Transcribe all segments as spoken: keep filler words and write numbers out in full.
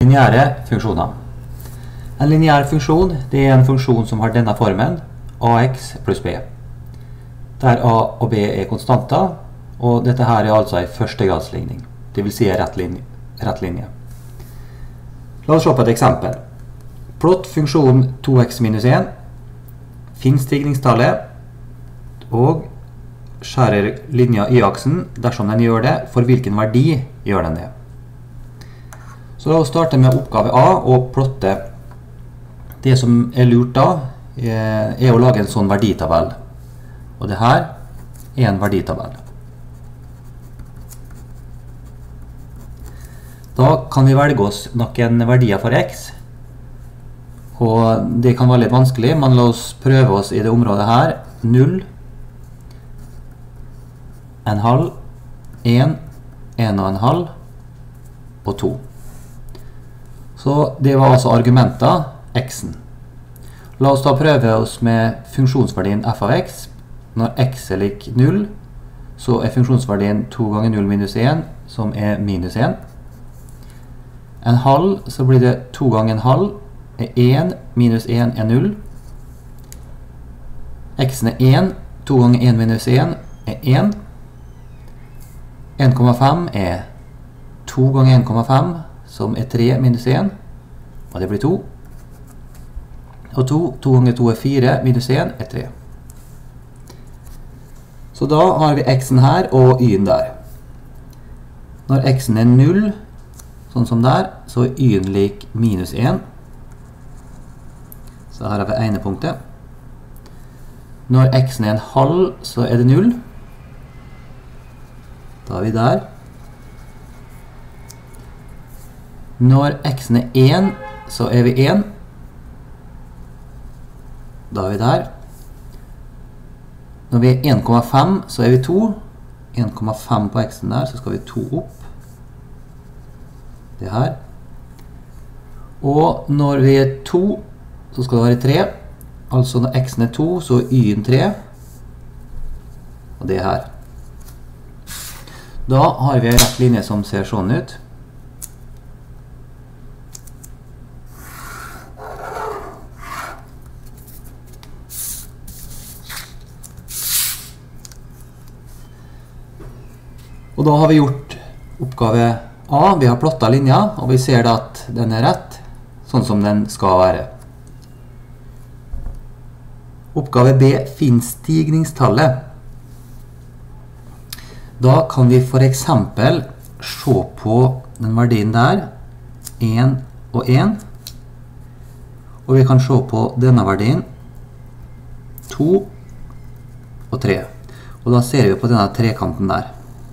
Lineære funksjoner. En lineær funksjon det er en funksjon som har denne formen, ax pluss b, der a og b er konstanter, og dette her er altså en førstegradsligning, det vil si en rett linje. Rett linje. La oss se på et eksempel. Plott funksjonen to x minus en, finn stigningstallet, og skjærer linja y-aksen dersom den gjør det, for hvilken verdi gjør den det. Så la oss starte med oppgave A og plotte. Det som er lurt da, er å lage en sånn verditabell. Og det her er en verditabell. Da kan vi velge oss noen verdier for x. Og det kan være litt vanskelig, men la oss prøve oss i det området her. null, en halv, en, en og en halv og to. Så det var altså argumentet x-en. La oss da prøve oss med funksjonsverdien f av x. Når x er lik null, så er funksjonsverdien to ganger null minus en, som er minus en. En halv, så blir det to ganger en halv, er en, minus en er null. X-en er en, to ganger en minus en er en. en komma fem er to ganger en komma fem, som er tre minus en, og det blir to. Og to, to ganger to er fire, minus en er tre. Så da har vi x-en her og y-en der. Når x-en er null, sånn som der, så er y-en lik minus en. Så her har vi ene punktet. Når x-en er en halv, så er det null. Da er vi der. Når x-en er en, så er vi en. Da er vi der. Når vi er en komma fem, så er vi to. en komma fem på x-en der, så skal vi to opp. Det her. Og når vi er to, så skal det være tre. Altså når x-en er to, så er y-en tre. Og det her. Da har vi en rett linje som ser sånn ut. Og da har vi gjort oppgave A. Vi har plottet linja, og vi ser da at den er rett, sånn som den skal være. Oppgave B. Finn stigningstallet. Da kan vi for eksempel se på den verdien der, en og en. Og vi kan se på denne verdien, to og tre. Og da ser vi på denne trekanten der.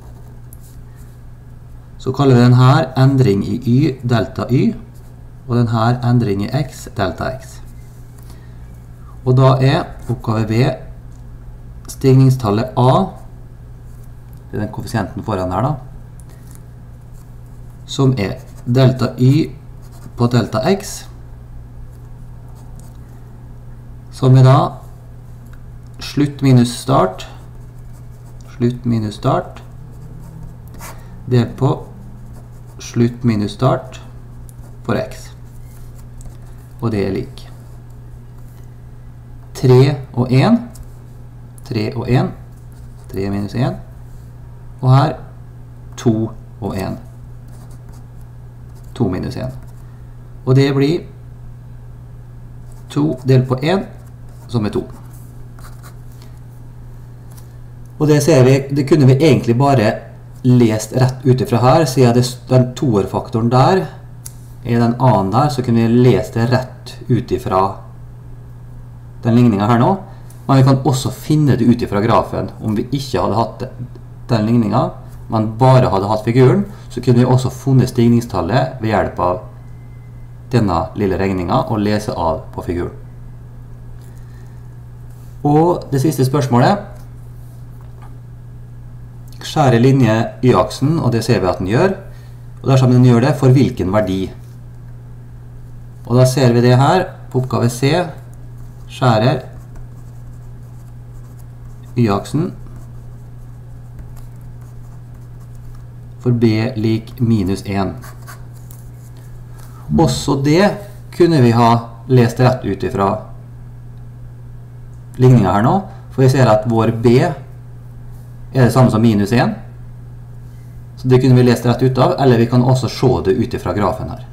Så kaller vi den her endring i y, delta y, og den her endring i x, delta x. Og da er oppgave B stigningstallet A, det er den koeffisienten foran her da, som er delta y på delta x, som er da slutt minus start, slutt minus start, delt på slutt minus start for x. Og det er lik tre og en, tre og en, tre minus en, og her to og en, to minus en. Og det blir to delt på en, som er to. Og det ser vi, det kunne vi egentlig bare lest rett utifra her, siden det, den toerfaktoren der er den annen der, så kunne vi lest det rett utifra den ligningen her nå. Men vi kan også finne det utifra grafen. Om vi ikke hadde hatt den ligningen, men bare hadde hatt figuren, så kunne vi også funnet stigningstallet ved hjelp av denne lille regningen og lese av på figuren. Og det siste spørsmålet, skjære linje y-aksen, og det ser vi at den gjør. Og dersom den gjør det, for hvilken verdi? Og da ser vi det her, på oppgave C, skjærer y-aksen for b lik minus en. Også det kunne vi ha lest rett ut ifra ligningen her nå, for vi ser at vår B er det samme som minus en. Så det kunne vi lest rett ut av, eller vi kan også se det ut ifra grafen her.